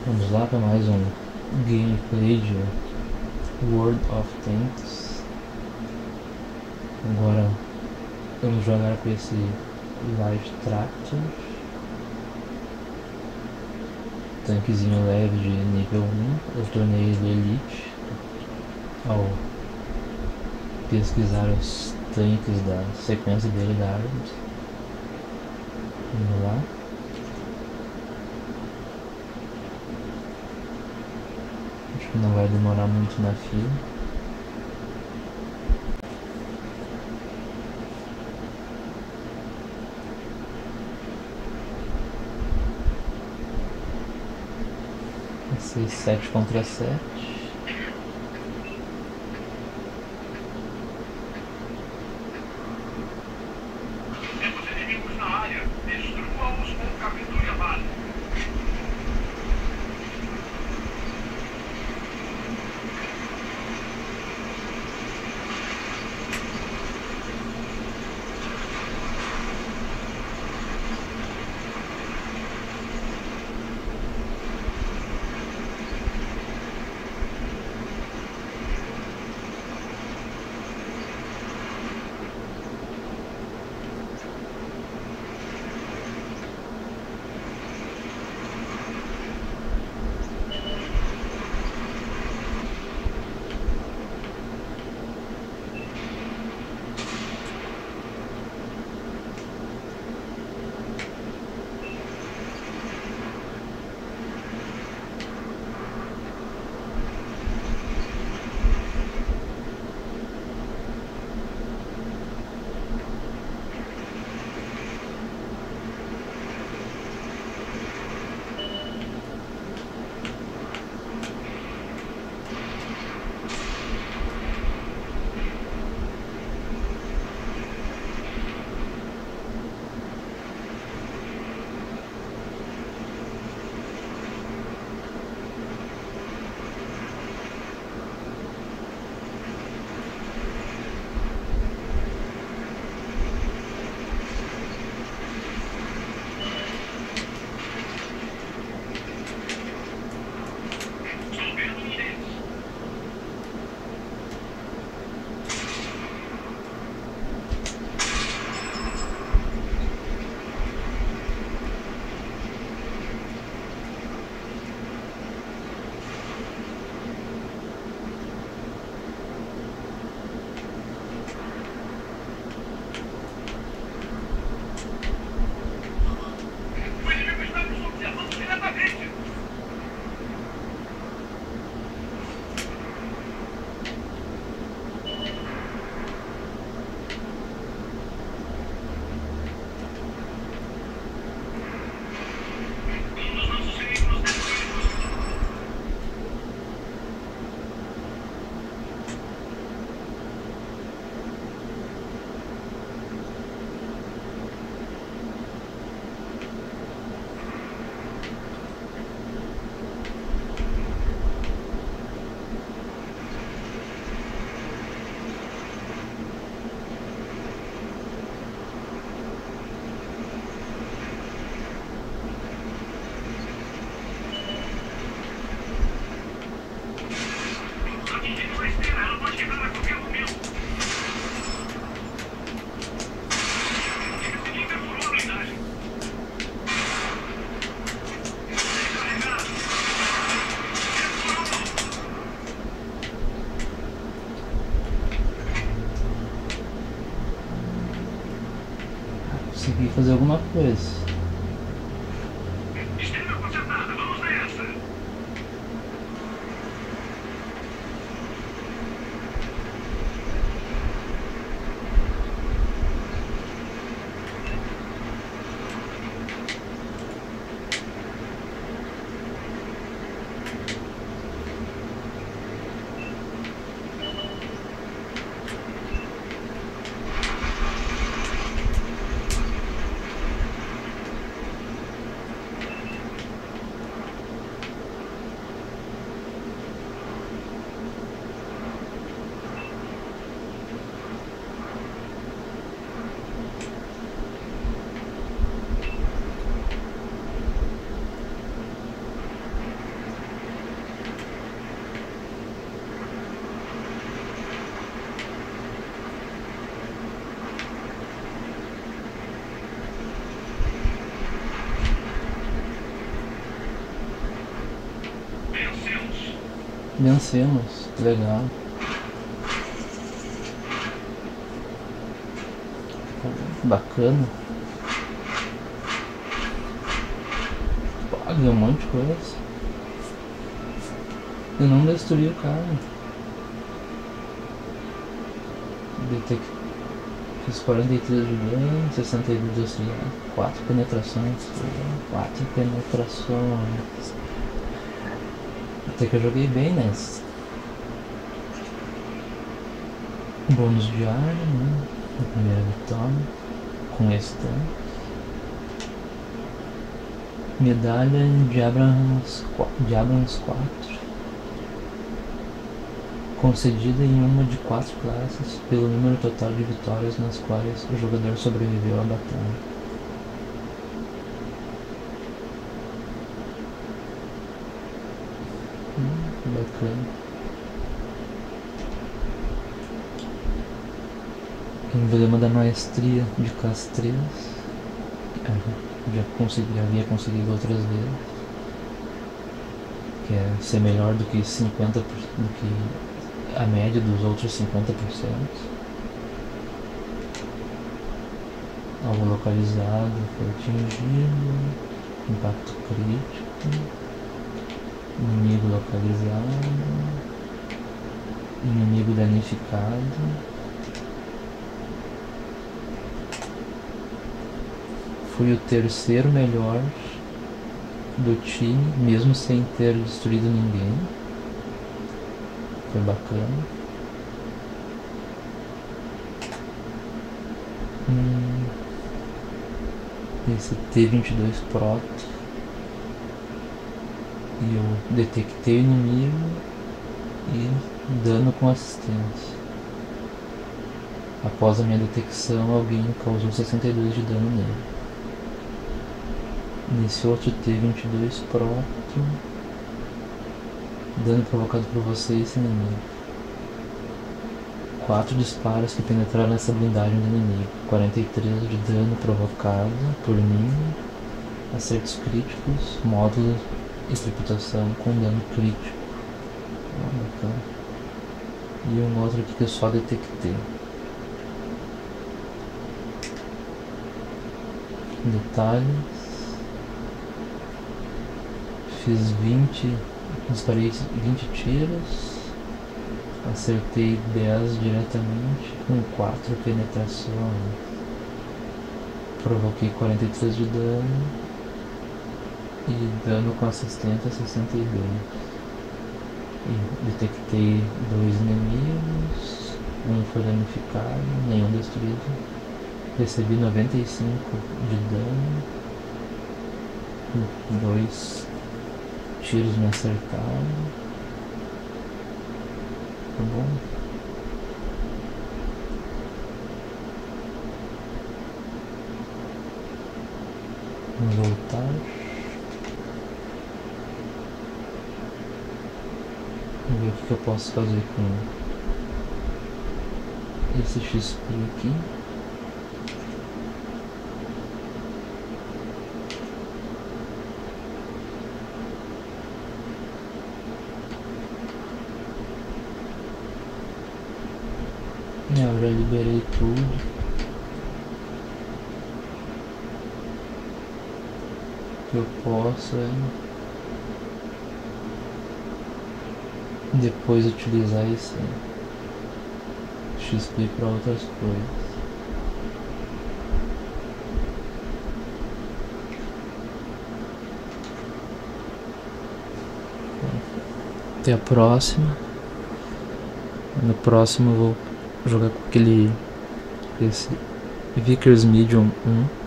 Vamos lá para mais um gameplay de World of Tanks. Agora vamos jogar com esse Light Tractor, tanquezinho leve de nível 1. Eu tornei ele Elite ao pesquisar os tanques da sequência dele da Arms. Vamos lá. Acho que não vai demorar muito na fila. Vai ser 7 contra 7. Consegui fazer alguma coisa. Vencemos, que legal. Bacana. Pô, ganhei um monte de coisa. Eu não destruí o cara. Fiz 43 de dano, 62 de auxiliar, 4 penetrações. 4 penetrações. Até que eu joguei bem nessa. Bônus de arma, né? A primeira vitória. Com esse tanque. Medalha de Abrams 4. Concedida em uma de 4 classes pelo número total de vitórias nas quais o jogador sobreviveu à batalha. Bacana. Emblema da maestria de classe 3. Já havia conseguido outras vezes. Que é ser melhor do que 50%, do que a média dos outros 50%. Alvo localizado foi atingido. Impacto crítico. Inimigo localizado. Inimigo danificado. Fui o terceiro melhor do time, mesmo sem ter destruído ninguém. Foi bacana. Esse T-22 Proto. E eu detectei o inimigo e dano com assistência. Após a minha detecção, alguém causou 62 de dano nele. Nesse outro T-22 Proto, dano provocado por você e esse inimigo. 4 disparos que penetraram nessa blindagem do inimigo. 43 de dano provocado por mim. Acertos críticos, módulo e triputação com dano crítico. Bacana. E um outro aqui que eu só detectei. Detalhes. Disparei 20 tiros, acertei 10 diretamente, com 4 penetrações, provoquei 43 de dano e dano com assistência 62. E detectei 2 inimigos, um foi danificado, nenhum destruído, recebi 95 de dano, 2 tiros me acertaram. Tá bom? Vamos voltar. Vamos ver o que eu posso fazer com esse XP aqui. Eu já liberei tudo. O que eu posso é depois utilizar esse XP para outras coisas. Até a próxima. No próximo eu vou jogar com esse Vickers Medium 1.